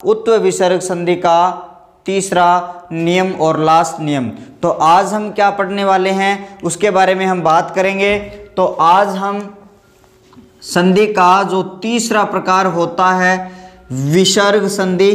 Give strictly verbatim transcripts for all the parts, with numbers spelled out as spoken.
उत्व विसर्ग संधि का तीसरा नियम और लास्ट नियम। तो आज हम क्या पढ़ने वाले हैं उसके बारे में हम बात करेंगे। तो आज हम संधि का जो तीसरा प्रकार होता है विसर्ग संधि,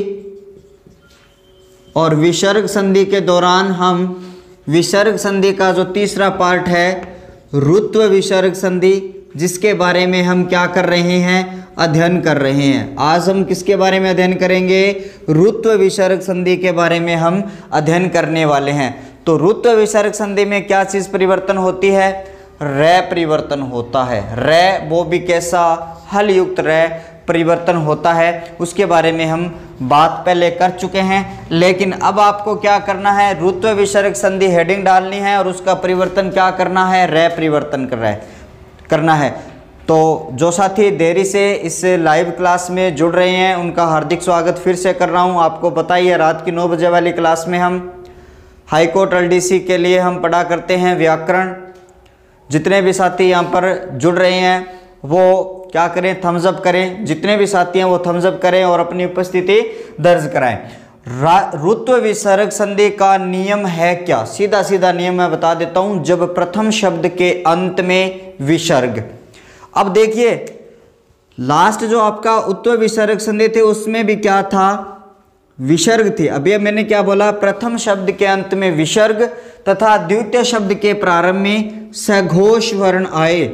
और विसर्ग संधि के दौरान हम विसर्ग संधि का जो तीसरा पार्ट है ऋत्व विसर्ग संधि, जिसके बारे में हम क्या कर रहे हैं, अध्ययन कर रहे हैं। आज हम किसके बारे में अध्ययन करेंगे, ऋत्व विसर्ग संधि के बारे में हम अध्ययन करने वाले हैं। तो ऋत्व विसर्ग संधि में क्या चीज परिवर्तन होती है, रै परिवर्तन होता है। रै वो भी कैसा, हल युक्त रै परिवर्तन होता है, उसके बारे में हम बात पहले कर चुके हैं। लेकिन अब आपको क्या करना है, ऋत्व विसर्ग संधि हेडिंग डालनी है और उसका परिवर्तन क्या करना है, रै परिवर्तन कर रहा है करना है। तो जो साथी देरी से इस लाइव क्लास में जुड़ रहे हैं उनका हार्दिक स्वागत फिर से कर रहा हूं। आपको पता ही है रात की नौ बजे वाली क्लास में हम हाई कोर्ट एलडीसी के लिए हम पढ़ा करते हैं व्याकरण। जितने भी साथी यहां पर जुड़ रहे हैं वो क्या करें, थम्स अप करें। जितने भी साथी हैं वो थम्स अप करें और अपनी उपस्थिति दर्ज कराएं। ऋत्व विसर्ग संधि का नियम है क्या, सीधा सीधा नियम मैं बता देता हूं। जब प्रथम शब्द के अंत में विसर्ग, अब देखिए लास्ट जो आपका उत्व विसर्ग संधि थे उसमें भी क्या था, विसर्ग थी। अभी मैंने क्या बोला, प्रथम शब्द के अंत में विसर्ग तथा द्वितीय शब्द के प्रारंभ में सघोष वर्ण आए,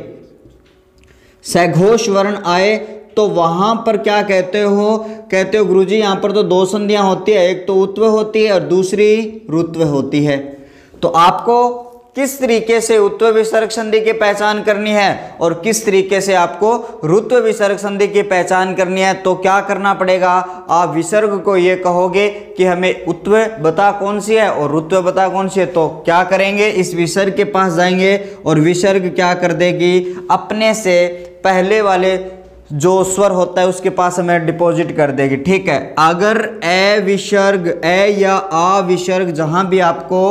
सघोष वर्ण आए तो वहां पर क्या कहते हो, कहते हो गुरुजी यहां पर तो दो संधियां होती है, एक तो उत्व होती है और दूसरी ऋत्व होती है। तो आपको किस तरीके से उत्व विसर्ग संधि की पहचान करनी है और किस तरीके से आपको ऋत्व विसर्ग संधि की पहचान करनी है, तो क्या करना पड़ेगा, आप विसर्ग को ये कहोगे कि हमें उत्व बता कौन सी है और ऋत्व बता कौन सी है। तो क्या करेंगे, इस विसर्ग के पास जाएंगे और विसर्ग क्या कर देगी, अपने से पहले वाले जो स्वर होता है उसके पास हमें डिपॉजिट कर देगी। ठीक है, अगर ए विसर्ग, ए या आ विसर्ग, जहां भी आपको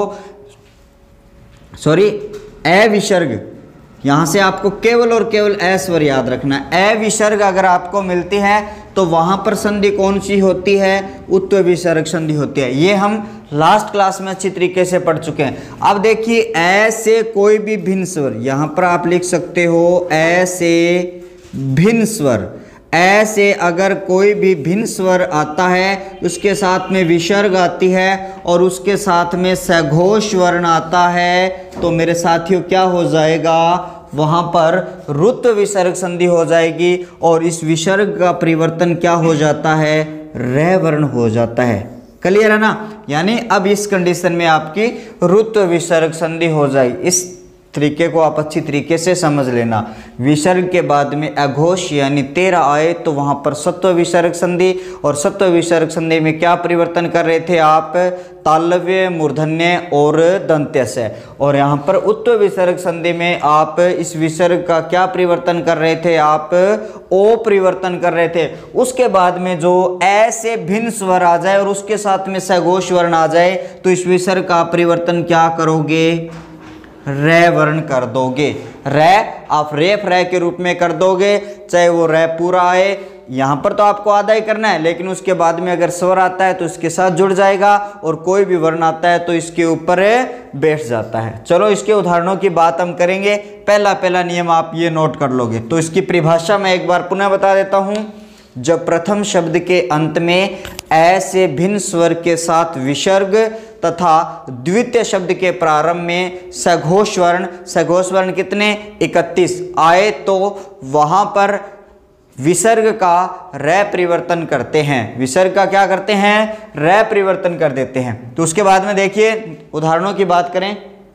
सॉरी ए विसर्ग, यहां से आपको केवल और केवल ए स्वर याद रखना है। ए विसर्ग अगर आपको मिलती है तो वहां पर संधि कौन सी होती है, उत्व विसर्ग संधि होती है। ये हम लास्ट क्लास में अच्छी तरीके से पढ़ चुके हैं। अब देखिए ए से कोई भी भिन्न स्वर, यहां पर आप लिख सकते हो ए से भिन्न स्वर, ए से अगर कोई भी भिन्न स्वर आता है उसके साथ में विसर्ग आती है और उसके साथ में सघोष वर्ण आता है, तो मेरे साथियों क्या हो जाएगा, वहां पर ऋत्व विसर्ग संधि हो जाएगी और इस विसर्ग का परिवर्तन क्या हो जाता है, रै वर्ण हो जाता है। क्लियर है ना, यानी अब इस कंडीशन में आपकी ऋत्व विसर्ग संधि हो जाएगी। इस तरीके को आप अच्छी तरीके से समझ लेना। विसर्ग के बाद में अघोष यानी तेरह आए तो वहां पर सत्व विसर्ग संधि, और सत्व विसर्ग संधि में क्या परिवर्तन कर रहे थे आप, तालव्य, मूर्धन्य और दंत्य से। और यहाँ पर उत्व विसर्ग संधि में आप इस विसर्ग का क्या परिवर्तन कर रहे थे, आप ओ परिवर्तन कर रहे थे। उसके बाद में जो ए से भिन्न स्वर आ जाए और उसके साथ में सघोष वर्ण आ जाए तो इस विसर्ग का परिवर्तन क्या करोगे, रै वर्ण कर दोगे। रै आप रेफ रै के रूप में कर दोगे, चाहे वो रै पूरा आए, यहाँ पर तो आपको आधा ही करना है, लेकिन उसके बाद में अगर स्वर आता है तो इसके साथ जुड़ जाएगा और कोई भी वर्ण आता है तो इसके ऊपर बैठ जाता है। चलो इसके उदाहरणों की बात हम करेंगे। पहला पहला नियम आप ये नोट कर लोगे। तो इसकी परिभाषा मैं एक बार पुनः बता देता हूँ। जब प्रथम शब्द के अंत में ए से भिन्न स्वर के साथ विसर्ग तथा द्वितीय शब्द के प्रारंभ में सघोष वर्ण, सघोष वर्ण कितने, इकतीस आए तो वहां पर विसर्ग का रै परिवर्तन करते हैं। विसर्ग का क्या करते हैं, रै परिवर्तन कर देते हैं। तो उसके बाद में देखिए उदाहरणों की बात करें,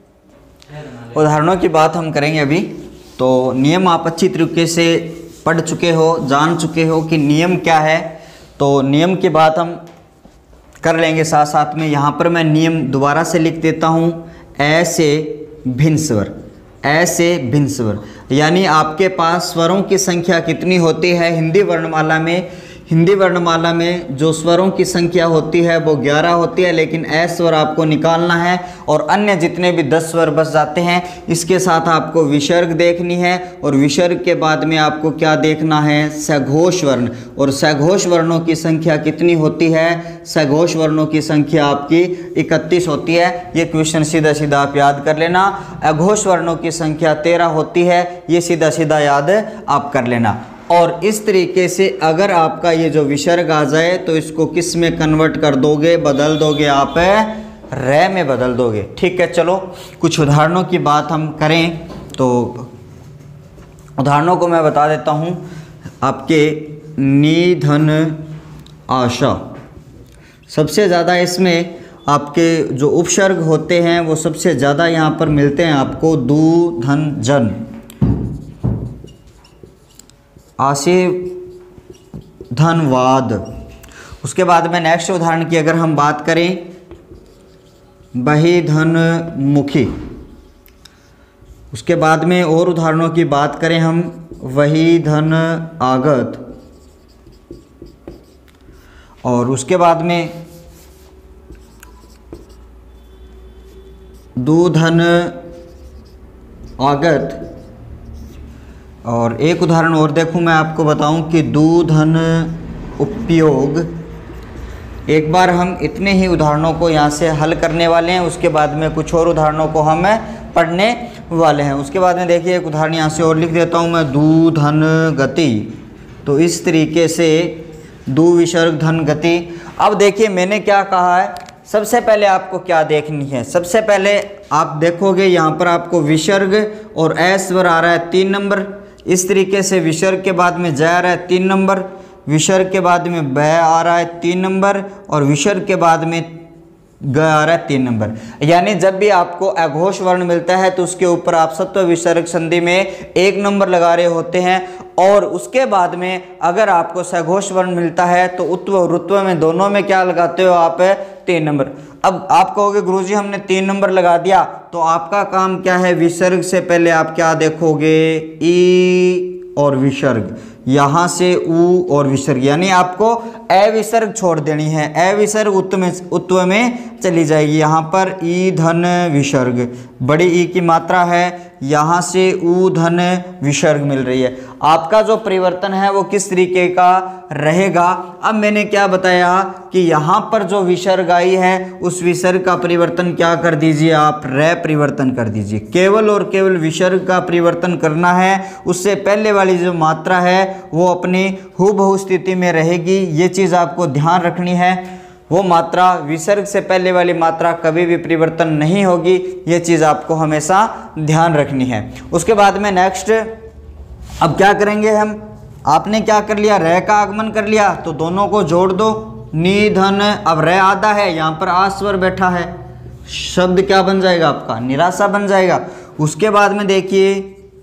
उदाहरणों की बात हम करेंगे अभी। तो नियम आप अच्छी तरीके से पढ़ चुके हो, जान चुके हो कि नियम क्या है। तो नियम की बात हम कर लेंगे साथ साथ में। यहाँ पर मैं नियम दोबारा से लिख देता हूँ। ए से भिन्न स्वर, ए से भिन्न स्वर यानी आपके पास स्वरों की संख्या कितनी होती है हिंदी वर्णमाला में, हिंदी वर्णमाला में जो स्वरों की संख्या होती है वो ग्यारह होती है, लेकिन ए स्वर आपको निकालना है और अन्य जितने भी दस स्वर बच जाते हैं इसके साथ आपको विसर्ग देखनी है। और विसर्ग के बाद में आपको क्या देखना है, सघोष वर्ण। और सघोष वर्णों की संख्या कितनी होती है, सघोष वर्णों की संख्या आपकी इकतीस होती है। ये क्वेश्चन सीधा सीधा आप याद कर लेना। अघोष वर्णों की संख्या तेरह होती है, ये सीधा सीधा याद आप कर लेना। और इस तरीके से अगर आपका ये जो विसर्ग आ जाए तो इसको किस में कन्वर्ट कर दोगे, बदल दोगे आप, रे में बदल दोगे। ठीक है, चलो कुछ उदाहरणों की बात हम करें तो उदाहरणों को मैं बता देता हूँ। आपके निधन आशा, सबसे ज़्यादा इसमें आपके जो उपसर्ग होते हैं वो सबसे ज़्यादा यहाँ पर मिलते हैं आपको। दू धन जन, आशीर् धनवाद। उसके बाद में नेक्स्ट उदाहरण की अगर हम बात करें, बही धन मुखी। उसके बाद में और उदाहरणों की बात करें हम, वही धन आगत। और उसके बाद में दू धन आगत। और एक उदाहरण और देखूं मैं आपको बताऊं कि दू धन उपयोग। एक बार हम इतने ही उदाहरणों को यहाँ से हल करने वाले हैं, उसके बाद में कुछ और उदाहरणों को हम पढ़ने वाले हैं। उसके बाद में देखिए एक उदाहरण यहाँ से और लिख देता हूँ मैं, दू धन गति। तो इस तरीके से दू विसर्ग धन गति। अब देखिए मैंने क्या कहा है, सबसे पहले आपको क्या देखनी है, सबसे पहले आप देखोगे यहाँ पर आपको विसर्ग और ए स्वर आ रहा है तीन नंबर। इस तरीके से विसर्ग के बाद में जय आ रहा है तीन नंबर, विसर्ग के बाद में ब आ रहा है तीन नंबर और विसर्ग के बाद में ग आ रहा है तीन नंबर। यानी जब भी आपको अघोष वर्ण मिलता है तो उसके ऊपर आप सत्व विसर्ग संधि में एक नंबर लगा रहे होते हैं। और उसके बाद में अगर आपको सघोष वर्ण मिलता है तो उत्व और रुत्व में दोनों में क्या लगाते हो आप, तीन नंबर। अब आप कहोगे गुरुजी हमने तीन नंबर लगा दिया, तो आपका काम क्या है, विसर्ग से पहले आप क्या देखोगे, ई और विसर्ग, यहाँ से ऊ और विसर्ग, यानी आपको ए विसर्ग छोड़ देनी है। ए विसर्ग उत्व में उत्व में चली जाएगी। यहाँ पर ई धन विसर्ग, बड़ी ई की मात्रा है, यहाँ से ऊ धन विसर्ग मिल रही है। आपका जो परिवर्तन है वो किस तरीके का रहेगा। अब मैंने क्या बताया कि यहाँ पर जो विसर्ग आई है उस विसर्ग का परिवर्तन क्या कर दीजिए आप, रे परिवर्तन कर दीजिए। केवल और केवल विसर्ग का परिवर्तन करना है, उससे पहले वाली जो मात्रा है वो अपनी हूबहू स्थिति में रहेगी। ये चीज़ आपको ध्यान रखनी है। वो मात्रा, विसर्ग से पहले वाली मात्रा कभी भी परिवर्तन नहीं होगी, ये चीज़ आपको हमेशा ध्यान रखनी है। उसके बाद में नेक्स्ट अब क्या करेंगे हम, आपने क्या कर लिया, रे का आगमन कर लिया तो दोनों को जोड़ दो, निधन। अब रे आधा है, यहाँ पर आ स्वर बैठा है, शब्द क्या बन जाएगा आपका, निराशा बन जाएगा। उसके बाद में देखिए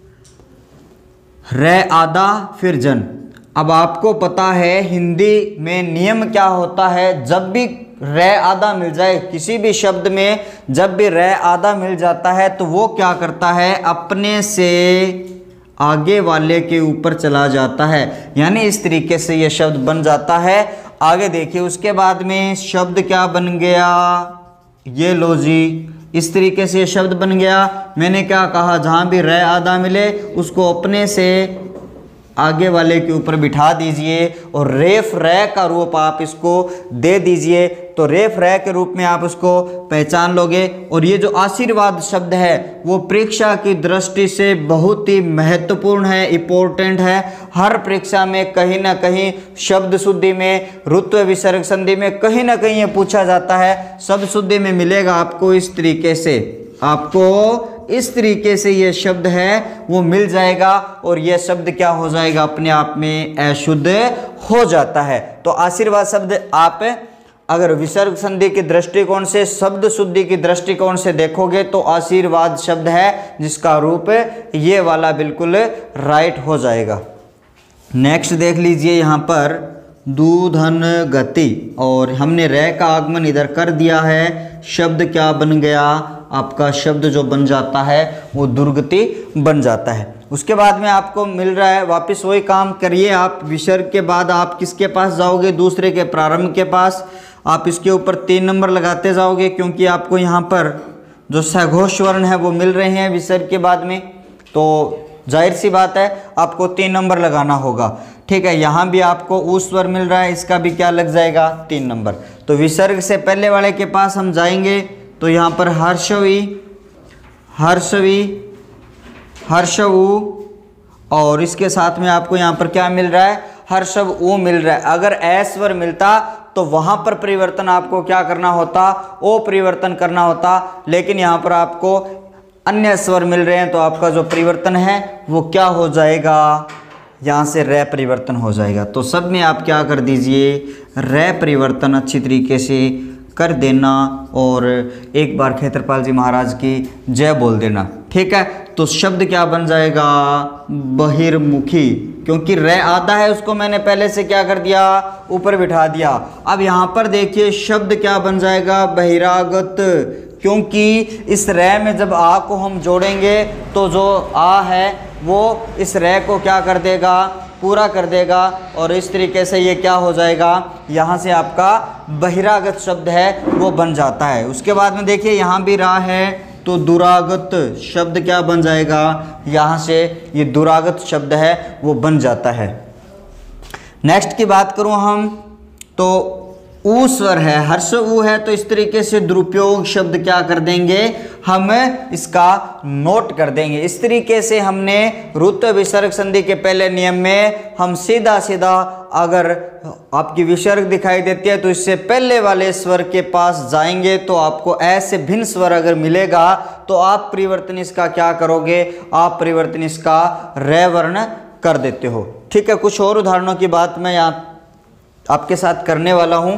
रे आधा फिर जन। अब आपको पता है हिंदी में नियम क्या होता है, जब भी रे आधा मिल जाए किसी भी शब्द में, जब भी रे आधा मिल जाता है तो वो क्या करता है, अपने से आगे वाले के ऊपर चला जाता है। यानी इस तरीके से ये शब्द बन जाता है। आगे देखिए उसके बाद में शब्द क्या बन गया, ये लो जी, इस तरीके से ये शब्द बन गया। मैंने क्या कहा, जहाँ भी रे आधा मिले उसको अपने से आगे वाले के ऊपर बिठा दीजिए और रेफ रे का रूप आप इसको दे दीजिए, तो रेफ रे के रूप में आप उसको पहचान लोगे। और ये जो आशीर्वाद शब्द है वो परीक्षा की दृष्टि से बहुत ही महत्वपूर्ण है, इम्पोर्टेंट है। हर परीक्षा में कहीं ना कहीं शब्द शुद्धि में, रुत्व विसर्ग संधि में कहीं ना कहीं ये पूछा जाता है। शब्द शुद्धि में मिलेगा आपको इस तरीके से, आपको इस तरीके से ये शब्द है वो मिल जाएगा और ये शब्द क्या हो जाएगा, अपने आप में अशुद्ध हो जाता है। तो आशीर्वाद शब्द आप अगर विसर्ग संधि के दृष्टिकोण से, शब्द शुद्धि की दृष्टिकोण से देखोगे तो आशीर्वाद शब्द है जिसका रूप ये वाला बिल्कुल राइट हो जाएगा। नेक्स्ट देख लीजिए यहाँ पर दूधन गति, और हमने रे का आगमन इधर कर दिया है, शब्द क्या बन गया, आपका शब्द जो बन जाता है वो दुर्गति बन जाता है। उसके बाद में आपको मिल रहा है, वापस वही काम करिए आप। विसर्ग के बाद आप किसके पास जाओगे, दूसरे के प्रारंभ के पास। आप इसके ऊपर तीन नंबर लगाते जाओगे, क्योंकि आपको यहाँ पर जो सघोष वर्ण है वो मिल रहे हैं विसर्ग के बाद में, तो जाहिर सी बात है आपको तीन नंबर लगाना होगा। ठीक है, यहाँ भी आपको ऊ स्वर मिल रहा है, इसका भी क्या लग जाएगा, तीन नंबर। तो विसर्ग से पहले वाले के पास हम जाएंगे, तो यहाँ पर हर्षवी, हर्षवी, हर्षऊ, और इसके साथ में आपको यहाँ पर क्या मिल रहा है, हर्षव ऊ मिल रहा है। अगर ए स्वर मिलता तो वहाँ पर परिवर्तन आपको क्या करना होता, ओ परिवर्तन करना होता, लेकिन यहाँ पर आपको अन्य स्वर मिल रहे हैं, तो आपका जो परिवर्तन है वो क्या हो जाएगा, यहाँ से रे परिवर्तन हो जाएगा। तो सब में आप क्या कर दीजिए, रे परिवर्तन अच्छी तरीके से कर देना, और एक बार खेत्रपाल जी महाराज की जय बोल देना। ठीक है, तो शब्द क्या बन जाएगा, बहिर्मुखी, क्योंकि रे आधा है उसको मैंने पहले से क्या कर दिया, ऊपर बिठा दिया। अब यहाँ पर देखिए शब्द क्या बन जाएगा, बहिरागत, क्योंकि इस रे में जब आ को हम जोड़ेंगे तो जो आ है वो इस रे को क्या कर देगा, पूरा कर देगा, और इस तरीके से ये क्या हो जाएगा, यहाँ से आपका बहिरागत शब्द है वो बन जाता है। उसके बाद में देखिए यहाँ भी रा है, तो दुरागत शब्द क्या बन जाएगा, यहाँ से ये दुरागत शब्द है वो बन जाता है। नेक्स्ट की बात करूँ हम, तो ऊ स्वर है, हर्ष ऊ है, तो इस तरीके से दुरुपयोग शब्द क्या कर देंगे, हम इसका नोट कर देंगे। इस तरीके से हमने रुत्व विसर्ग संधि के पहले नियम में हम सीधा सीधा, अगर आपकी विसर्ग दिखाई देती है तो इससे पहले वाले स्वर के पास जाएंगे, तो आपको ऐसे भिन्न स्वर अगर मिलेगा तो आप परिवर्तन इसका क्या करोगे, आप परिवर्तन इसका रे वर्ण कर देते हो। ठीक है, कुछ और उदाहरणों की बात मैं यहाँ आपके साथ करने वाला हूँ,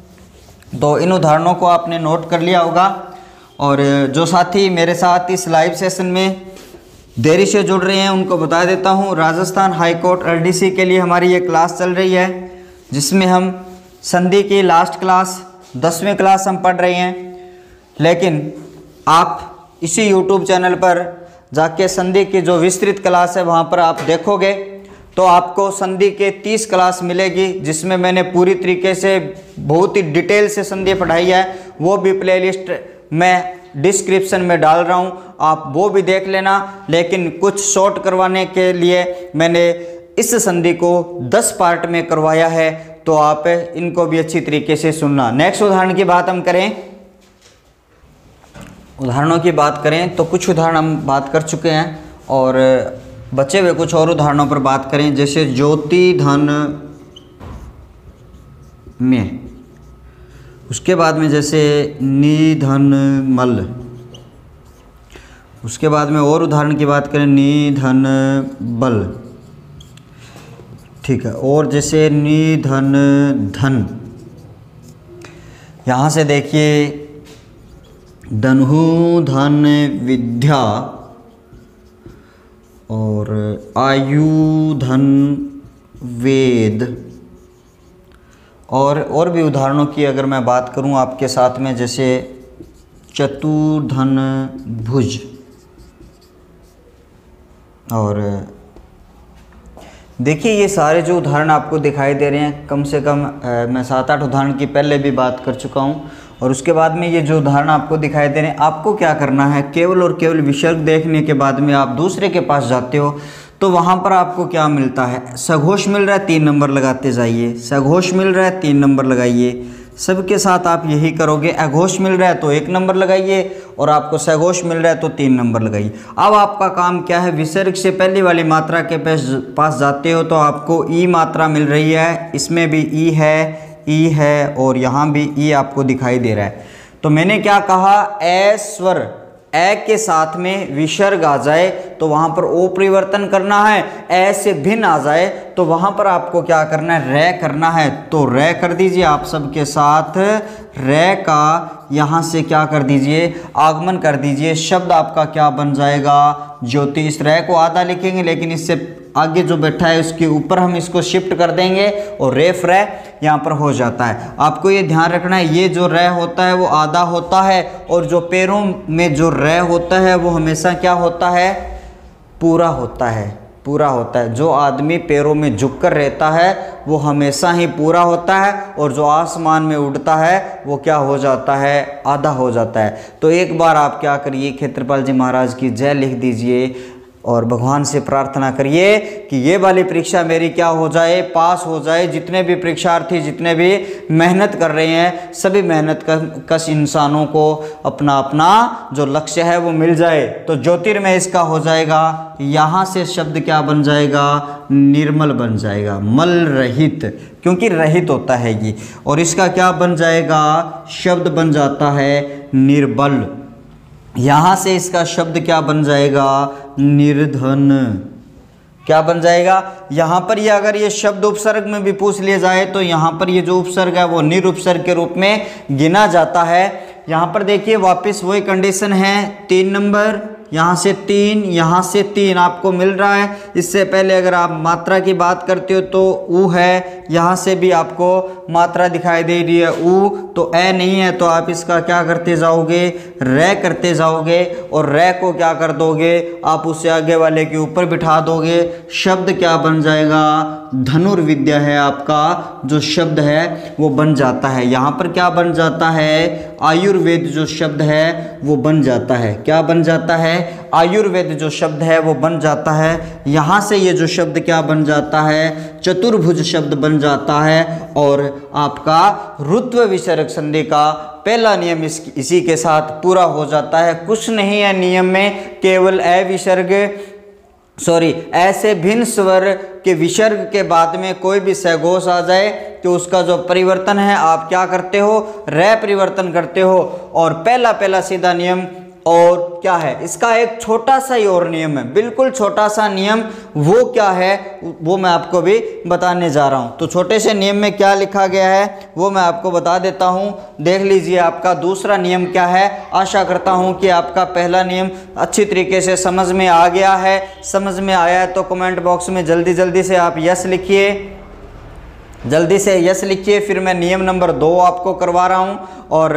तो इन उदाहरणों को आपने नोट कर लिया होगा। और जो साथी मेरे साथ इस लाइव सेशन में देरी से जुड़ रहे हैं उनको बता देता हूँ, राजस्थान हाई कोर्ट एलडीसी के लिए हमारी ये क्लास चल रही है, जिसमें हम संधि की लास्ट क्लास दसवीं क्लास हम पढ़ रहे हैं। लेकिन आप इसी यूट्यूब चैनल पर जाके संधि की जो विस्तृत क्लास है वहाँ पर आप देखोगे तो आपको संधि के तीस क्लास मिलेगी, जिसमें मैंने पूरी तरीके से बहुत ही डिटेल से संधि पढ़ाई है। वो भी प्लेलिस्ट मैं डिस्क्रिप्शन में डाल रहा हूँ, आप वो भी देख लेना। लेकिन कुछ शॉर्ट करवाने के लिए मैंने इस संधि को दस पार्ट में करवाया है, तो आप इनको भी अच्छी तरीके से सुनना। नेक्स्ट उदाहरण की बात हम करें, उदाहरणों की बात करें तो कुछ उदाहरण हम बात कर चुके हैं, और बचे हुए कुछ और उदाहरणों पर बात करें, जैसे ज्योति धन में, उसके बाद में जैसे निधन मल, उसके बाद में और उदाहरण की बात करें निधन बल। ठीक है, और जैसे निधन धन, यहाँ से देखिए धनु धन विद्या, और आयु धन वेद, और और भी उदाहरणों की अगर मैं बात करूं आपके साथ में, जैसे चतुर्धन भुज, और देखिए ये सारे जो उदाहरण आपको दिखाई दे रहे हैं, कम से कम आ, मैं सात आठ उदाहरण की पहले भी बात कर चुका हूं। और उसके बाद में ये जो उदाहरण आपको दिखाई दे रहे हैं, आपको क्या करना है, केवल और केवल विसर्ग देखने के बाद में आप दूसरे के पास जाते हो तो वहाँ पर आपको क्या मिलता है, सघोष मिल रहा है तीन नंबर लगाते जाइए, सघोष मिल रहा है तीन नंबर लगाइए। सबके साथ आप यही करोगे, अघोष मिल रहा है तो एक नंबर लगाइए, और आपको सघोष मिल रहा है तो तीन नंबर लगाइए। अब आपका काम क्या है, विसर्ग से पहली वाली मात्रा के पास जाते हो तो आपको ई मात्रा मिल रही है, इसमें भी ई है, ई है, और यहाँ भी ई आपको दिखाई दे रहा है। तो मैंने क्या कहा, ए स्वर ए के साथ में विसर्ग आ जाए तो वहाँ पर ओ परिवर्तन करना है, ए से भिन्न आ जाए तो वहाँ पर आपको क्या करना है, रे करना है। तो रे कर दीजिए आप सबके साथ, रे का यहाँ से क्या कर दीजिए, आगमन कर दीजिए। शब्द आपका क्या बन जाएगा, ज्योति। इस रे को आधा लिखेंगे, लेकिन इससे आगे जो बैठा है उसके ऊपर हम इसको शिफ्ट कर देंगे और रेफ रे यहाँ पर हो जाता है। आपको ये ध्यान रखना है, ये जो रे होता है वो आधा होता है और जो पैरों में जो रे होता है वो हमेशा क्या होता है, पूरा होता है, पूरा होता है। जो आदमी पैरों में झुककर रहता है वो हमेशा ही पूरा होता है और जो आसमान में उड़ता है वो क्या हो जाता है, आधा हो जाता है। तो एक बार आप क्या करिए, क्षेत्रपाल जी महाराज की जय लिख दीजिए और भगवान से प्रार्थना करिए कि ये वाली परीक्षा मेरी क्या हो जाए, पास हो जाए। जितने भी परीक्षार्थी, जितने भी मेहनत कर रहे हैं, सभी मेहनत कश इंसानों को अपना अपना जो लक्ष्य है वो मिल जाए। तो ज्योतिर्मय इसका हो जाएगा, यहाँ से शब्द क्या बन जाएगा, निर्मल बन जाएगा, मल रहित, क्योंकि रहित होता है ये। और इसका क्या बन जाएगा, शब्द बन जाता है निर्बल। यहाँ से इसका शब्द क्या बन जाएगा, निर्धन। क्या बन जाएगा, यहाँ पर ये अगर ये शब्द उपसर्ग में भी पूछ लिया जाए तो यहाँ पर ये जो उपसर्ग है वो निरुपसर्ग के रूप में गिना जाता है। यहाँ पर देखिए वापस वही कंडीशन है, तीन नंबर, यहाँ से तीन, यहाँ से तीन आपको मिल रहा है। इससे पहले अगर आप मात्रा की बात करते हो तो ऊ है, यहाँ से भी आपको मात्रा दिखाई दे रही है ऊ, तो ए नहीं है, तो आप इसका क्या करते जाओगे, रे करते जाओगे और रे को क्या कर दोगे, आप उससे आगे वाले के ऊपर बिठा दोगे। शब्द क्या बन जाएगा, धनुर्विद्या है आपका जो शब्द है वो बन जाता है। यहाँ पर क्या बन जाता है, आयुर्वेद जो शब्द है वो बन जाता है। क्या बन जाता है, आयुर्वेद जो शब्द है वो बन जाता है। यहाँ से ये जो शब्द क्या बन जाता है, चतुर्भुज शब्द बन जाता है। और आपका रुत्व विसर्ग संधि का पहला नियम इस इसी के साथ पूरा हो जाता है। कुछ नहीं है नियम में, केवल ए विसर्ग सॉरी ऐसे भिन्न स्वर के विसर्ग के बाद में कोई भी सघोष आ जाए तो उसका जो परिवर्तन है आप क्या करते हो, रे परिवर्तन करते हो। और पहला पहला सीधा नियम और क्या है, इसका एक छोटा सा ही और नियम है, बिल्कुल छोटा सा नियम, वो क्या है वो मैं आपको भी बताने जा रहा हूँ। तो छोटे से नियम में क्या लिखा गया है वो मैं आपको बता देता हूँ। देख लीजिए आपका दूसरा नियम क्या है। आशा करता हूँ कि आपका पहला नियम अच्छी तरीके से समझ में आ गया है। समझ में आया है तो कमेंट बॉक्स में जल्दी जल्दी से आप यस लिखिए, जल्दी से यस लिखिए। फिर मैं नियम नंबर दो आपको करवा रहा हूँ। और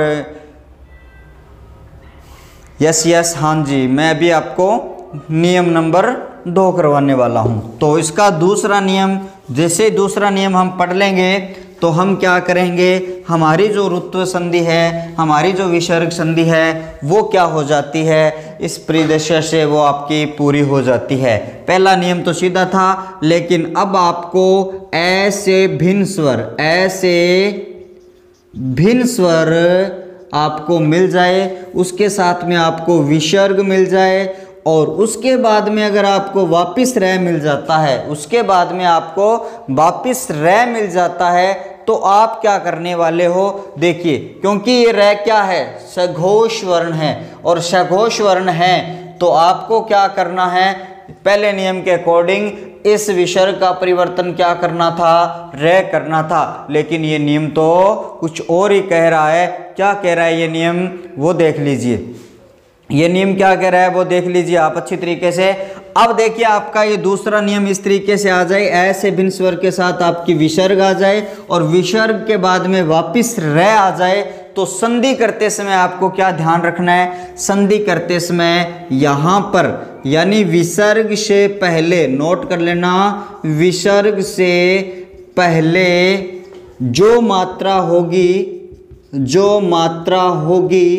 यस यस हाँ जी, मैं अभी आपको नियम नंबर दो करवाने वाला हूँ। तो इसका दूसरा नियम, जैसे दूसरा नियम हम पढ़ लेंगे तो हम क्या करेंगे, हमारी जो रुत्व संधि है, हमारी जो विसर्ग संधि है वो क्या हो जाती है, इस परिदृश्य से वो आपकी पूरी हो जाती है। पहला नियम तो सीधा था, लेकिन अब आपको ऐसे भिन्न स्वर, ऐसे भिन्न स्वर आपको मिल जाए, उसके साथ में आपको विसर्ग मिल जाए और उसके बाद में अगर आपको वापिस रे मिल जाता है, उसके बाद में आपको वापिस रे मिल जाता है तो आप क्या करने वाले हो, देखिए क्योंकि ये रे क्या है, सघोष वर्ण है और सघोष वर्ण है तो आपको क्या करना है, पहले नियम के अकॉर्डिंग इस विसर्ग का परिवर्तन क्या करना था, रे करना था। लेकिन ये नियम तो कुछ और ही कह रहा है। क्या कह रहा है ये नियम वो देख लीजिए, ये नियम क्या कह रहा है वो देख लीजिए आप अच्छी तरीके से। अब देखिए आपका ये दूसरा नियम इस तरीके से आ जाए, ऐसे भिन्न स्वर के साथ आपकी विसर्ग आ जाए और विसर्ग के बाद में वापिस रे आ जाए तो संधि करते समय आपको क्या ध्यान रखना है, संधि करते समय यहाँ पर यानी विसर्ग से पहले, नोट कर लेना, विसर्ग से पहले जो मात्रा होगी, जो मात्रा होगी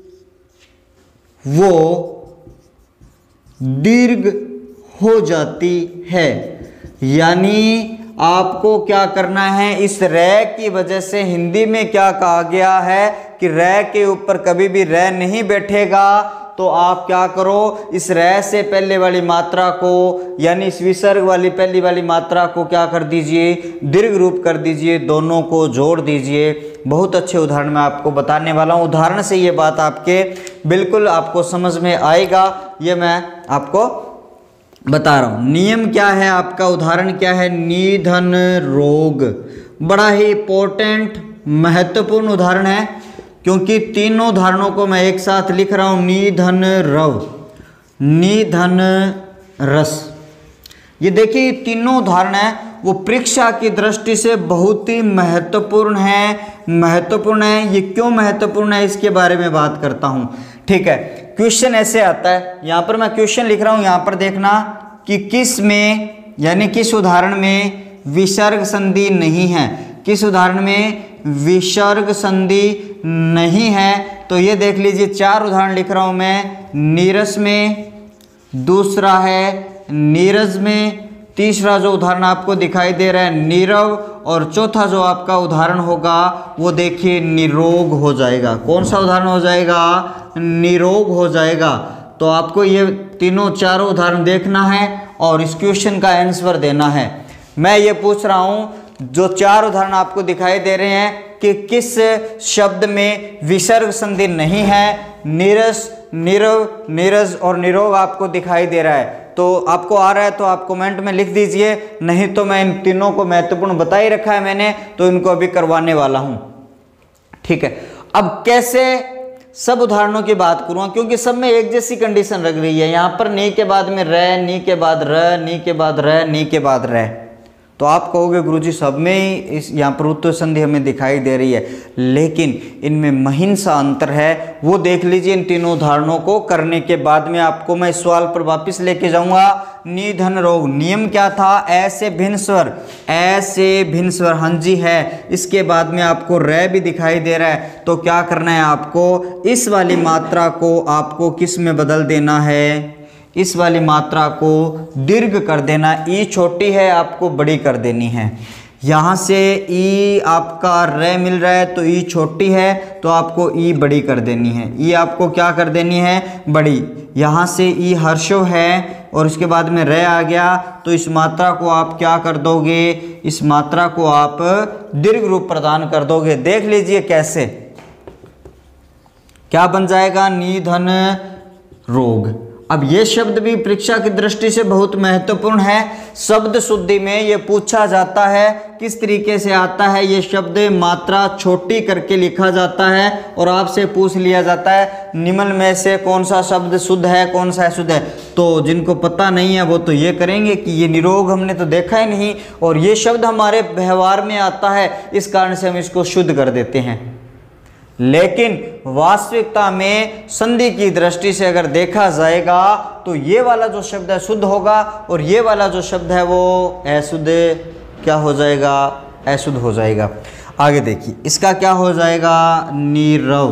वो दीर्घ हो जाती है। यानी आपको क्या करना है, इस रे की वजह से हिंदी में क्या कहा गया है कि रे के ऊपर कभी भी रे नहीं बैठेगा। तो आप क्या करो, इस रे से पहले वाली मात्रा को यानी इस विसर्ग वाली पहली वाली मात्रा को क्या कर दीजिए, दीर्घ रूप कर दीजिए, दोनों को जोड़ दीजिए। बहुत अच्छे उदाहरण मैं आपको बताने वाला हूँ, उदाहरण से ये बात आपके बिल्कुल आपको समझ में आएगा, ये मैं आपको बता रहा हूँ। नियम क्या है आपका, उदाहरण क्या है, निधन रोग। बड़ा ही इंपॉर्टेंट महत्वपूर्ण उदाहरण है क्योंकि तीनों उदाहरणों को मैं एक साथ लिख रहा हूँ। निधन रव, निधन रस, ये देखिए तीनों उदाहरण है वो परीक्षा की दृष्टि से बहुत ही महत्वपूर्ण है महत्वपूर्ण है ये क्यों महत्वपूर्ण है इसके बारे में बात करता हूं। ठीक है, क्वेश्चन ऐसे आता है, यहां पर मैं क्वेश्चन लिख रहा हूं, यहां पर देखना कि किस में यानी किस उदाहरण में विसर्ग संधि नहीं है, किस उदाहरण में विसर्ग संधि नहीं है। तो ये देख लीजिए चार उदाहरण लिख रहा हूं मैं, नीरस में, दूसरा है नीरज में, तीसरा जो उदाहरण आपको दिखाई दे रहा है नीरव, और चौथा जो आपका उदाहरण होगा वो देखिए निरोग हो जाएगा। कौन सा उदाहरण हो जाएगा? निरोग हो जाएगा। तो आपको ये तीनों चारों उदाहरण देखना है और इस क्वेश्चन का आंसर देना है। मैं ये पूछ रहा हूँ जो चार उदाहरण आपको दिखाई दे रहे हैं कि किस शब्द में विसर्ग संधि नहीं है, नीरस, नीरव, नीरज और निरोग आपको दिखाई दे रहा है। तो आपको आ रहा है तो आप कमेंट में लिख दीजिए, नहीं तो मैं इन तीनों को महत्वपूर्ण बता ही रखा है मैंने, तो इनको अभी करवाने वाला हूं। ठीक है, अब कैसे सब उदाहरणों की बात करूंगा क्योंकि सब में एक जैसी कंडीशन लग रही है। यहां पर नी के बाद में र, नी के बाद र, नी के बाद र, नी के बाद र, तो आप कहोगे गुरुजी सब में ही इस यहाँ पर उत्तर संधि हमें दिखाई दे रही है, लेकिन इनमें महीन सा अंतर है, वो देख लीजिए इन तीनों उदाहरणों को करने के बाद में आपको मैं इस सवाल पर वापस लेके जाऊंगा। निधन रोग, नियम क्या था? ऐसे भिन्न स्वर, ऐसे भिन्न स्वर, हाँ जी है, इसके बाद में आपको र भी दिखाई दे रहा है, तो क्या करना है आपको? इस वाली मात्रा को आपको किस में बदल देना है? इस वाली मात्रा को दीर्घ कर देना। ई छोटी है आपको बड़ी कर देनी है। यहाँ से ई आपका र मिल रहा है तो ई छोटी है तो आपको ई बड़ी कर देनी है। ई आपको क्या कर देनी है? बड़ी। यहाँ से ई हर्षो है और उसके बाद में र आ गया तो इस मात्रा को आप क्या कर दोगे? इस मात्रा को आप दीर्घ रूप प्रदान कर दोगे। देख लीजिए कैसे, क्या बन जाएगा? निधन रोग। अब ये शब्द भी परीक्षा की दृष्टि से बहुत महत्वपूर्ण है। शब्द शुद्धि में ये पूछा जाता है किस तरीके से आता है ये शब्द, मात्रा छोटी करके लिखा जाता है और आपसे पूछ लिया जाता है निम्न में से कौन सा शब्द शुद्ध है, कौन सा अशुद्ध है। तो जिनको पता नहीं है वो तो ये करेंगे कि ये निरोग हमने तो देखा ही नहीं और ये शब्द हमारे व्यवहार में आता है, इस कारण से हम इसको शुद्ध कर देते हैं। लेकिन वास्तविकता में संधि की दृष्टि से अगर देखा जाएगा तो ये वाला जो शब्द है शुद्ध होगा और ये वाला जो शब्द है वो अशुद्ध क्या हो जाएगा? अशुद्ध हो जाएगा। आगे देखिए इसका क्या हो जाएगा? नीरव,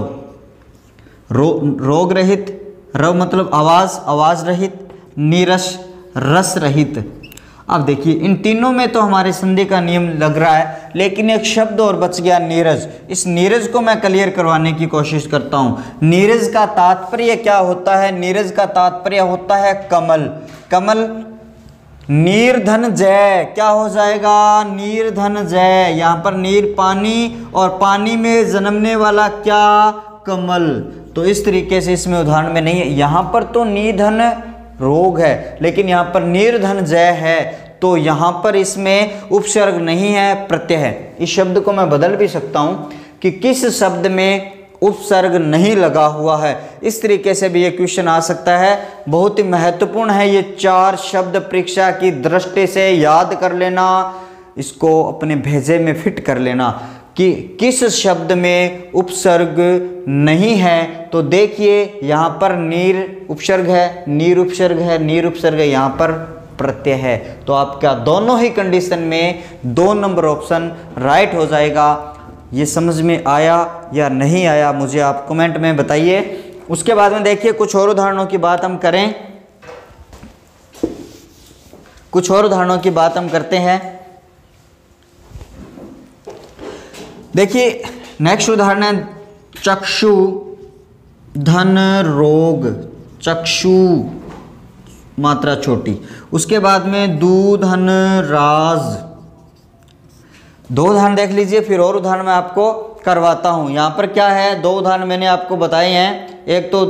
रो रोग रहित, रव मतलब आवाज, आवाज रहित, नीरस रस रहित। अब देखिए इन तीनों में तो हमारे संधि का नियम लग रहा है, लेकिन एक शब्द और बच गया नीरज। इस नीरज को मैं क्लियर करवाने की कोशिश करता हूं। नीरज का तात्पर्य क्या होता है? नीरज का तात्पर्य होता है कमल। कमल, नीरधन जय, क्या हो जाएगा? नीरधन जय। यहाँ पर नीर पानी और पानी में जन्मने वाला क्या? कमल। तो इस तरीके से इसमें उदाहरण में नहीं है। यहाँ पर तो निधन रोग है लेकिन यहाँ पर निर्धन जय है, तो यहाँ पर इसमें उपसर्ग नहीं है, प्रत्यय है। इस शब्द को मैं बदल भी सकता हूँ कि किस शब्द में उपसर्ग नहीं लगा हुआ है। इस तरीके से भी ये क्वेश्चन आ सकता है। बहुत ही महत्वपूर्ण है ये चार शब्द, परीक्षा की दृष्टि से याद कर लेना, इसको अपने भेजे में फिट कर लेना कि किस शब्द में उपसर्ग नहीं है। तो देखिए यहाँ पर नीर उपसर्ग है, नीर उपसर्ग है, नीर उपसर्ग है, यहाँ पर प्रत्यय है। तो आपका दोनों ही कंडीशन में दो नंबर ऑप्शन राइट हो जाएगा। ये समझ में आया या नहीं आया मुझे आप कमेंट में बताइए। उसके बाद में देखिए कुछ और उदाहरणों की बात हम करें, कुछ और उदाहरणों की बात हम करते हैं। देखिए नेक्स्ट उदाहरण है चक्षु धन रोग। चक्षु मात्रा छोटी, उसके बाद में दूधन राज। दो उदाहरण देख लीजिए, फिर और उदाहरण मैं आपको करवाता हूं। यहां पर क्या है, दो उदाहरण मैंने आपको बताए हैं। एक तो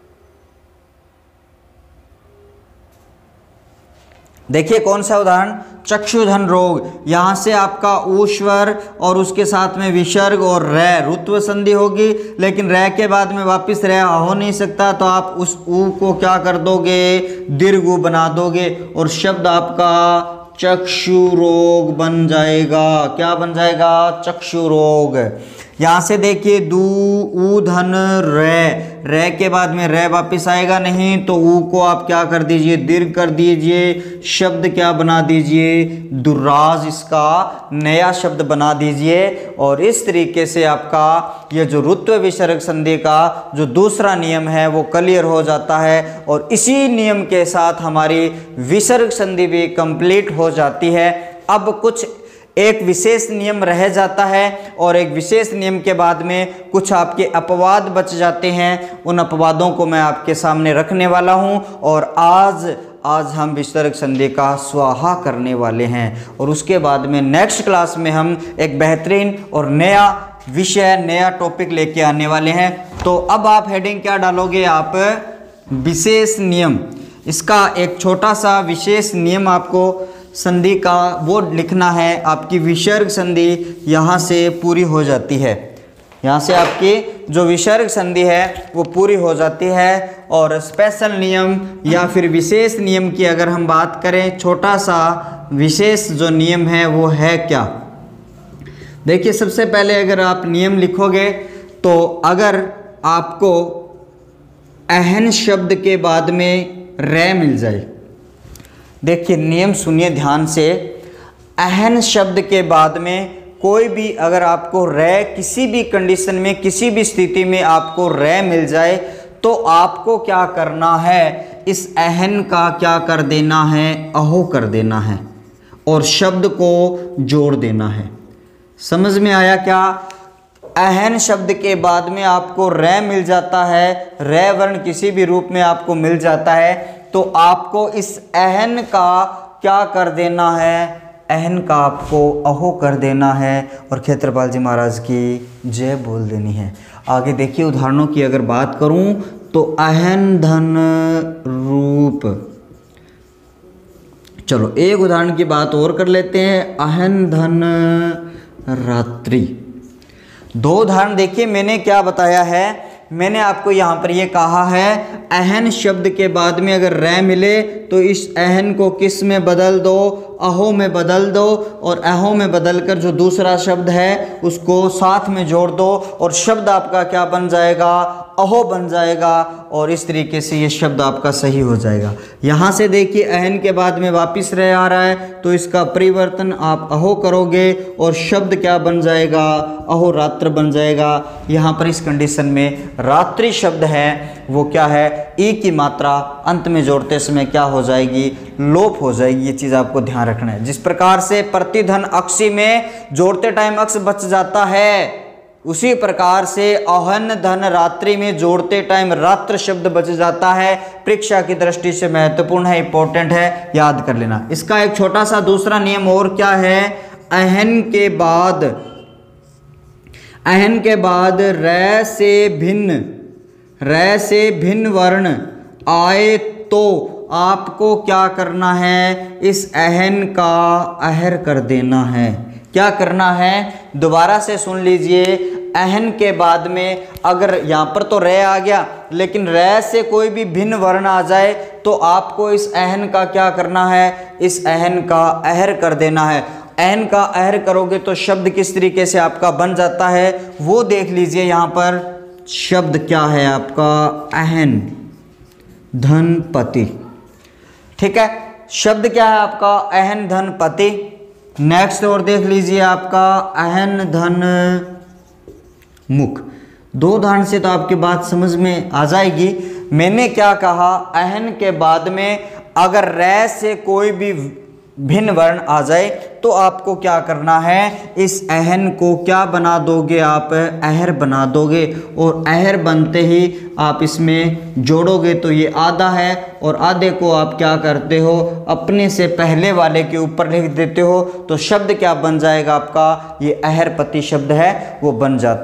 देखिए कौन सा उदाहरण, चक्षुधन रोग, यहाँ से आपका ऊ स्वर और उसके साथ में विसर्ग और रै रुत्व संधि होगी, लेकिन रै के बाद में वापस रै हो नहीं सकता, तो आप उस ऊ को क्या कर दोगे, दीर्घ ऊ बना दोगे और शब्द आपका चक्षु रोग बन जाएगा। क्या बन जाएगा, चक्षु रोग। यहाँ से देखिए दू ऊ धन रै, रै के बाद में रै वापिस आएगा नहीं, तो ऊ को आप क्या कर दीजिए, दीर्घ कर दीजिए, शब्द क्या बना दीजिए, दुर्राज, इसका नया शब्द बना दीजिए। और इस तरीके से आपका ये जो रुत्व विसर्ग संधि का जो दूसरा नियम है वो क्लियर हो जाता है, और इसी नियम के साथ हमारी विसर्ग संधि भी कंप्लीट हो जाती है। अब कुछ एक विशेष नियम रह जाता है, और एक विशेष नियम के बाद में कुछ आपके अपवाद बच जाते हैं। उन अपवादों को मैं आपके सामने रखने वाला हूं, और आज आज हम विसर्ग संधि का स्वाहा करने वाले हैं, और उसके बाद में नेक्स्ट क्लास में हम एक बेहतरीन और नया विषय, नया टॉपिक लेके आने वाले हैं। तो अब आप हेडिंग क्या डालोगे, आप विशेष नियम, इसका एक छोटा सा विशेष नियम आपको संधि का वो लिखना है। आपकी विसर्ग संधि यहाँ से पूरी हो जाती है, यहाँ से आपकी जो विसर्ग संधि है वो पूरी हो जाती है। और स्पेशल नियम या फिर विशेष नियम की अगर हम बात करें, छोटा सा विशेष जो नियम है वो है क्या, देखिए सबसे पहले अगर आप नियम लिखोगे तो अगर आपको अहन शब्द के बाद में रै मिल जाए, देखिए नियम सुनिए ध्यान से, अहन शब्द के बाद में कोई भी अगर आपको रै किसी भी कंडीशन में, किसी भी स्थिति में आपको रै मिल जाए, तो आपको क्या करना है, इस अहन का क्या कर देना है, अहो कर देना है, और शब्द को जोड़ देना है। समझ में आया क्या? अहन शब्द के बाद में आपको रै मिल जाता है, रै वर्ण किसी भी रूप में आपको मिल जाता है, तो आपको इस अहन का क्या कर देना है, अहन का आपको अहो कर देना है, और क्षेत्रपाल जी महाराज की जय बोल देनी है। आगे देखिए उदाहरणों की अगर बात करूं तो अहन धन रूप, चलो एक उदाहरण की बात और कर लेते हैं, अहन धन रात्रि। दो उदाहरण देखिए, मैंने क्या बताया है, मैंने आपको यहाँ पर ये कहा है अहन शब्द के बाद में अगर रै मिले तो इस अहन को किस में बदल दो, अहो में बदल दो, और अहो में बदलकर जो दूसरा शब्द है उसको साथ में जोड़ दो, और शब्द आपका क्या बन जाएगा, अहो बन जाएगा, और इस तरीके से ये शब्द आपका सही हो जाएगा। यहाँ से देखिए अहन के बाद में वापिस रै आ रहा है, तो इसका परिवर्तन आप अहो करोगे और शब्द क्या बन जाएगा, अहो रात्र बन जाएगा। यहाँ पर इस कंडीशन में रात्रि शब्द है वो क्या है, ई की मात्रा अंत में जोड़ते समय क्या हो जाएगी, लोप हो जाएगी। ये चीज़ आपको ध्यान रखना है। जिस प्रकार से प्रतिधन अक्षी में जोड़ते टाइम अक्ष बच जाता है, उसी प्रकार से अहन धन रात्रि में जोड़ते टाइम रात्र शब्द बच जाता है। परीक्षा की दृष्टि से महत्वपूर्ण है, इंपॉर्टेंट है, याद कर लेना। इसका एक छोटा सा दूसरा नियम और क्या है, अहन के बाद अहन के बाद रै से भिन्न रै से भिन्न वर्ण आए तो आपको क्या करना है, इस अहन का अहर कर देना है। क्या करना है, दोबारा से सुन लीजिए, अहन के बाद में अगर यहाँ पर तो रै आ गया, लेकिन रै से कोई भी भिन्न वर्ण आ जाए तो आपको इस अहन का क्या करना है, इस अहन का अहर कर देना है। अहन का अहर करोगे तो शब्द किस तरीके से आपका बन जाता है वो देख लीजिए। यहाँ पर शब्द क्या है आपका, अहन धन पति। ठीक है, शब्द क्या है आपका, अहन धन पति। नेक्स्ट और देख लीजिए आपका अहन धन मुख। दो उदाहरण से तो आपकी बात समझ में आ जाएगी। मैंने क्या कहा, अहन के बाद में अगर रै से कोई भी भिन्न वर्ण आ जाए तो आपको क्या करना है, इस अहन को क्या बना दोगे आप, अहर बना दोगे, और अहर बनते ही आप इसमें जोड़ोगे तो ये आधा है, और आधे को आप क्या करते हो, अपने से पहले वाले के ऊपर लिख देते हो, तो शब्द क्या बन जाएगा आपका, ये अहर पति शब्द है वो बन जाता है।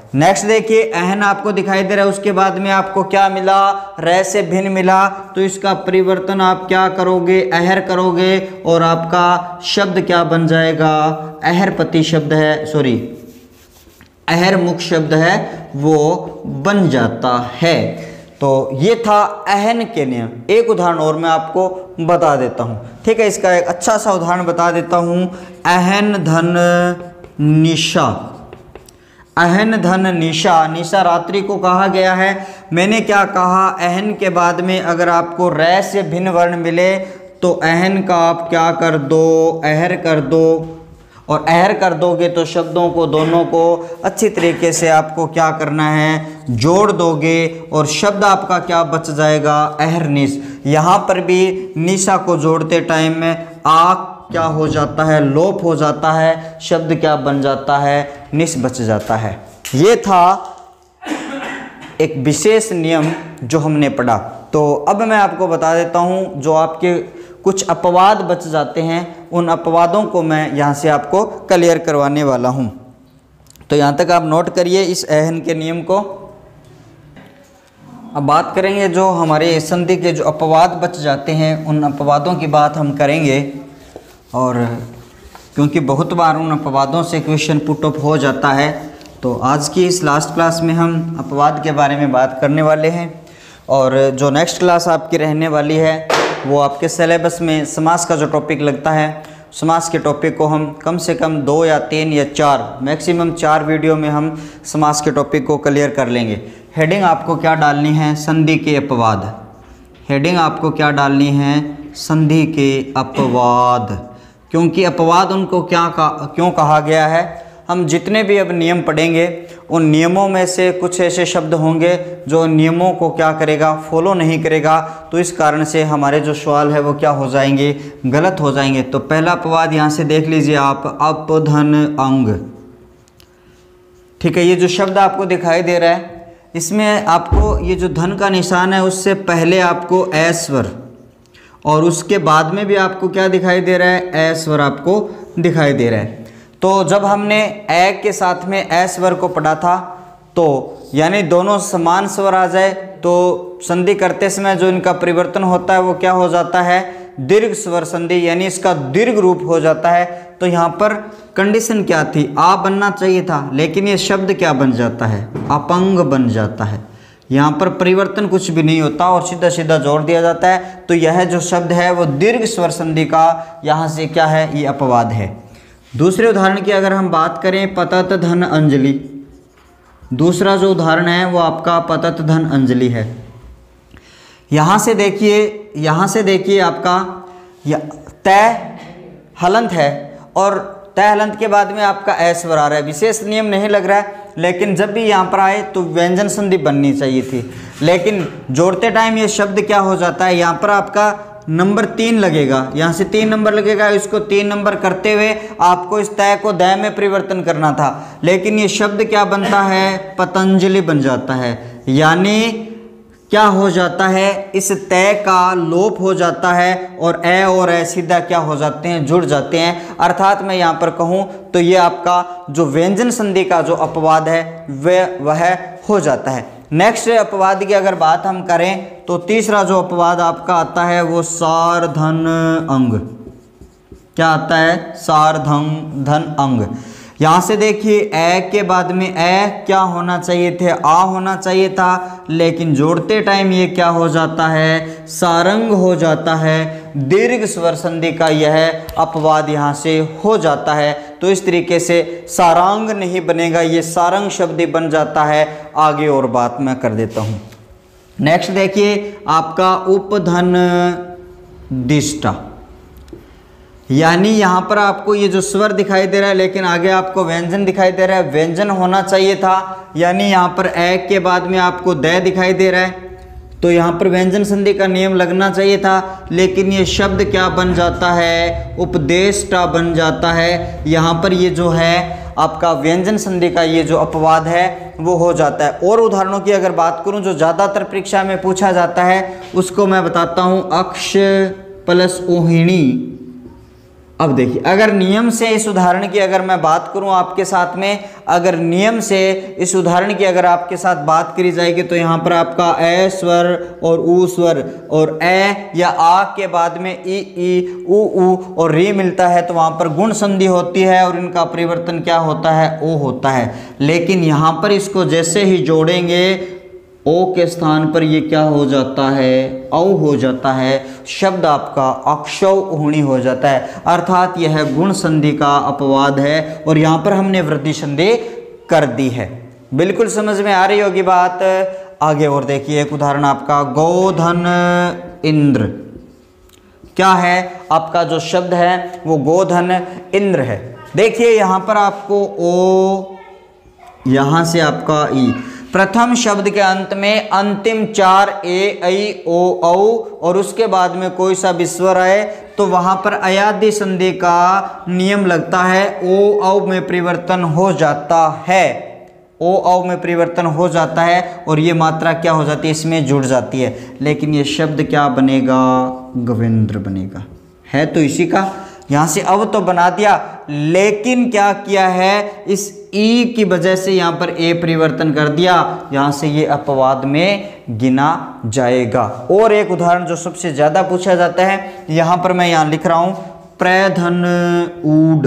नेक्स्ट देखिए अहन आपको दिखाई दे रहा है, उसके बाद में आपको क्या मिला, रे से भिन्न मिला, तो इसका परिवर्तन आप क्या करोगे, अहर करोगे और आपका शब्द क्या बन जाएगा, अहरपति शब्द है, सॉरी अहर मुख शब्द है वो बन जाता है। तो ये था अहन के नियम। एक उदाहरण और मैं आपको बता देता हूँ, ठीक है, इसका एक अच्छा सा उदाहरण बता देता हूँ। अहन धन निशा, अहन धन निशा, निशा रात्रि को कहा गया है। मैंने क्या कहा, अहन के बाद में अगर आपको रै से भिन्न वर्ण मिले तो अहन का आप क्या कर दो, अहर कर दो, और अहर कर दोगे तो शब्दों को दोनों को अच्छी तरीके से आपको क्या करना है, जोड़ दोगे और शब्द आपका क्या बच जाएगा, अहरनिश। यहाँ पर भी निशा को जोड़ते टाइम में आ क्या हो जाता है, लोप हो जाता है, शब्द क्या बन जाता है, निश बच जाता है। ये था एक विशेष नियम जो हमने पढ़ा। तो अब मैं आपको बता देता हूँ जो आपके कुछ अपवाद बच जाते हैं, उन अपवादों को मैं यहाँ से आपको क्लियर करवाने वाला हूँ। तो यहाँ तक आप नोट करिए इस अहन के नियम को। अब बात करेंगे जो हमारे संधि के जो अपवाद बच जाते हैं, उन अपवादों की बात हम करेंगे। और क्योंकि बहुत बार उन अपवादों से क्वेश्चन पुट अप हो जाता है, तो आज की इस लास्ट क्लास में हम अपवाद के बारे में बात करने वाले हैं। और जो नेक्स्ट क्लास आपकी रहने वाली है वो आपके सिलेबस में समास का जो टॉपिक लगता है, समास के टॉपिक को हम कम से कम दो या तीन या चार, मैक्सिमम चार वीडियो में हम समास के टॉपिक को क्लियर कर लेंगे। हेडिंग आपको क्या डालनी है, संधि के अपवाद। हेडिंग आपको क्या डालनी है, संधि के अपवाद। क्योंकि अपवाद उनको क्या कहा, क्यों कहा गया है, हम जितने भी अब नियम पढ़ेंगे उन नियमों में से कुछ ऐसे शब्द होंगे जो नियमों को क्या करेगा, फॉलो नहीं करेगा। तो इस कारण से हमारे जो सवाल है वो क्या हो जाएंगे, गलत हो जाएंगे। तो पहला अपवाद यहाँ से देख लीजिए आप, अपधन अंग। ठीक है, ये जो शब्द आपको दिखाई दे रहा है इसमें आपको ये जो धन का निशान है उससे पहले आपको ऐश्वर और उसके बाद में भी आपको क्या दिखाई दे रहा है, ऐश्वर आपको दिखाई दे रहा है। तो जब हमने ए के साथ में ए स्वर को पढ़ा था तो यानी दोनों समान स्वर आ जाए तो संधि करते समय जो इनका परिवर्तन होता है वो क्या हो जाता है, दीर्घ स्वर संधि, यानी इसका दीर्घ रूप हो जाता है। तो यहाँ पर कंडीशन क्या थी, आ बनना चाहिए था, लेकिन ये शब्द क्या बन जाता है, अपंग बन जाता है। यहाँ पर परिवर्तन कुछ भी नहीं होता और सीधा सीधा जोड़ दिया जाता है। तो यह जो शब्द है वो दीर्घ स्वर संधि का यहाँ से क्या है, ये अपवाद है। दूसरे उदाहरण की अगर हम बात करें, पतत धन अंजलि। दूसरा जो उदाहरण है वो आपका पतत धन अंजलि है। यहाँ से देखिए, यहाँ से देखिए आपका तय हलंत है और तय हलंत के बाद में आपका ऐश्वर आ रहा है। विशेष नियम नहीं लग रहा है, लेकिन जब भी यहाँ पर आए तो व्यंजन संधि बननी चाहिए थी, लेकिन जोड़ते टाइम ये शब्द क्या हो जाता है, यहाँ पर आपका नंबर तीन लगेगा, यहाँ से तीन नंबर लगेगा, इसको तीन नंबर करते हुए आपको इस तय को दय में परिवर्तन करना था, लेकिन ये शब्द क्या बनता है, पतंजलि बन जाता है। यानी क्या हो जाता है, इस तय का लोप हो जाता है और ए और ए सीधा क्या हो जाते हैं, जुड़ जाते हैं। अर्थात मैं यहाँ पर कहूँ तो ये आपका जो व्यंजन संधि का जो अपवाद है वह वह हो जाता है। नेक्स्ट अपवाद की अगर बात हम करें तो तीसरा जो अपवाद आपका आता है वो सारधन अंग। क्या आता है, सारधन धन अंग। यहाँ से देखिए ए के बाद में ए क्या होना चाहिए थे, आ होना चाहिए था, लेकिन जोड़ते टाइम ये क्या हो जाता है, सारंग हो जाता है। दीर्घ स्वर संधि का यह अपवाद यहाँ से हो जाता है। तो इस तरीके से सारांग नहीं बनेगा, ये सारंग शब्द बन जाता है। आगे और बात मैं कर देता हूँ। नेक्स्ट देखिए आपका उपधन दिष्टा, यानी यहाँ पर आपको ये जो स्वर दिखाई दे रहा है लेकिन आगे आपको व्यंजन दिखाई दे रहा है, व्यंजन होना चाहिए था। यानी यहाँ पर ए के बाद में आपको दय दिखाई दे रहा है, तो यहाँ पर व्यंजन संधि का नियम लगना चाहिए था, लेकिन ये शब्द क्या बन जाता है, उपदेष्टा बन जाता है। यहाँ पर ये जो है आपका व्यंजन संधि का ये जो अपवाद है वो हो जाता है। और उदाहरणों की अगर बात करूँ जो ज़्यादातर परीक्षा में पूछा जाता है उसको मैं बताता हूँ। अक्ष प्लस ओहिणी, अब देखिए, अगर नियम से इस उदाहरण की अगर मैं बात करूं आपके साथ में, अगर नियम से इस उदाहरण की अगर आपके साथ बात करी जाएगी तो यहाँ पर आपका ए स्वर और ऊ स्वर और ए या आ के बाद में ई ई उ ऊ और री मिलता है तो वहाँ पर गुण संधि होती है और इनका परिवर्तन क्या होता है, ओ होता है। लेकिन यहाँ पर इसको जैसे ही जोड़ेंगे ओ के स्थान पर ये क्या हो जाता है, औ हो जाता है, शब्द आपका अक्षौ ऊहणी हो जाता है, अर्थात यह गुण संधि का अपवाद है और यहाँ पर हमने वृद्धि संधि कर दी है। बिल्कुल समझ में आ रही होगी बात। आगे और देखिए एक उदाहरण आपका, गोधन इंद्र। क्या है आपका जो शब्द है वो गोधन इंद्र है। देखिए यहाँ पर आपको ओ, यहाँ से आपका ई, प्रथम शब्द के अंत में अंतिम चार ए ऐ ओ औ और उसके बाद में कोई सा विस्वर आए तो वहां पर अयादि संधि का नियम लगता है, ओ औ में परिवर्तन हो जाता है, ओ औ में परिवर्तन हो जाता है और ये मात्रा क्या हो जाती है, इसमें जुड़ जाती है। लेकिन ये शब्द क्या बनेगा, गवेंद्र बनेगा। है तो इसी का, यहाँ से अब तो बना दिया, लेकिन क्या किया है, इस ई की वजह से यहाँ पर ए परिवर्तन कर दिया, यहाँ से ये अपवाद में गिना जाएगा। और एक उदाहरण जो सबसे ज्यादा पूछा जाता है, यहाँ पर मैं यहाँ लिख रहा हूं प्रधन ऊड।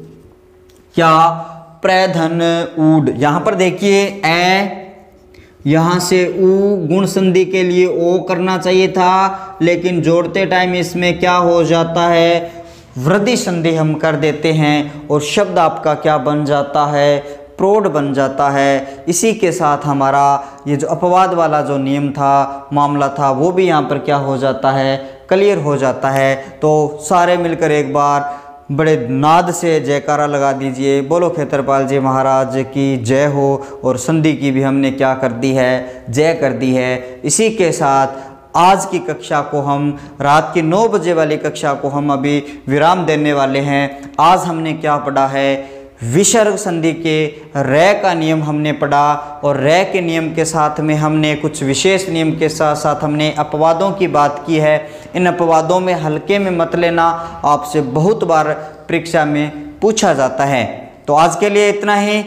क्या, प्रधन ऊड। यहाँ पर देखिए ए, यहाँ से ऊ गुण संधि के लिए ओ करना चाहिए था, लेकिन जोड़ते टाइम इसमें क्या हो जाता है, वृद्धि संधि हम कर देते हैं और शब्द आपका क्या बन जाता है, प्रौढ़ बन जाता है। इसी के साथ हमारा ये जो अपवाद वाला जो नियम था, मामला था, वो भी यहाँ पर क्या हो जाता है, क्लियर हो जाता है। तो सारे मिलकर एक बार बड़े नाद से जयकारा लगा दीजिए, बोलो खेतरपाल जी महाराज की जय हो। और संधि की भी हमने क्या कर दी है, जय कर दी है। इसी के साथ आज की कक्षा को हम, रात की नौ बजे वाली कक्षा को हम अभी विराम देने वाले हैं। आज हमने क्या पढ़ा है, विसर्ग संधि के रे का नियम हमने पढ़ा और रे के नियम के साथ में हमने कुछ विशेष नियम के साथ साथ हमने अपवादों की बात की है। इन अपवादों में हल्के में मत लेना, आपसे बहुत बार परीक्षा में पूछा जाता है। तो आज के लिए इतना ही।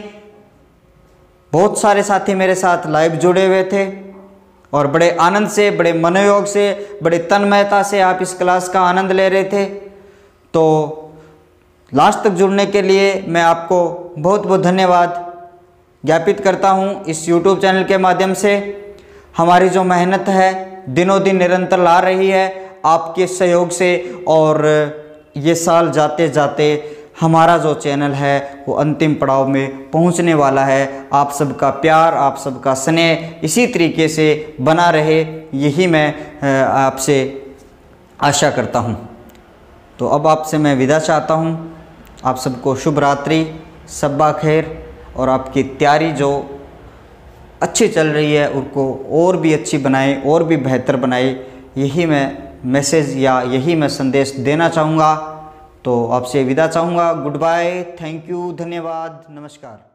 बहुत सारे साथी मेरे साथ लाइव जुड़े हुए थे और बड़े आनंद से, बड़े मनोयोग से, बड़े तन्मयता से आप इस क्लास का आनंद ले रहे थे। तो लास्ट तक जुड़ने के लिए मैं आपको बहुत बहुत धन्यवाद ज्ञापित करता हूं। इस यूट्यूब चैनल के माध्यम से हमारी जो मेहनत है दिनों दिन निरंतर ला रही है आपके सहयोग से, और ये साल जाते जाते हमारा जो चैनल है वो अंतिम पड़ाव में पहुंचने वाला है। आप सबका प्यार, आप सबका स्नेह इसी तरीके से बना रहे, यही मैं आपसे आशा करता हूं। तो अब आपसे मैं विदा चाहता हूं। आप सबको शुभ रात्रि, सब्बा खैर, और आपकी तैयारी जो अच्छी चल रही है उनको और भी अच्छी बनाए, और भी बेहतर बनाए, यही मैं मैसेज या यही मैं संदेश देना चाहूँगा। तो आपसे विदा चाहूँगा। गुड बाय, थैंक यू, धन्यवाद, नमस्कार।